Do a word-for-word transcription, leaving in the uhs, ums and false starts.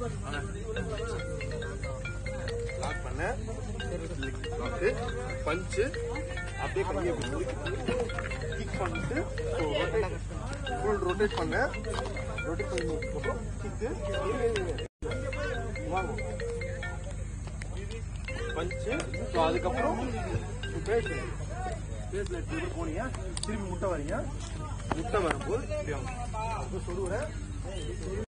Lock பண்ண lock punch அப்படியே கையை கிக் பண்ணிட்டு ஃபுல் ரொட்டேட் பண்ண ரொட்டேட் பண்ணதுக்கப்புறம் கிக்கு வாங்க பஞ்சு. ஸோ அதுக்கப்புறம் பேஸ் பேஸ்ல எடுத்து போனீங்க, திரும்பி முட்டை வரீங்க. முட்டை வரும்போது சொல்லுவேன்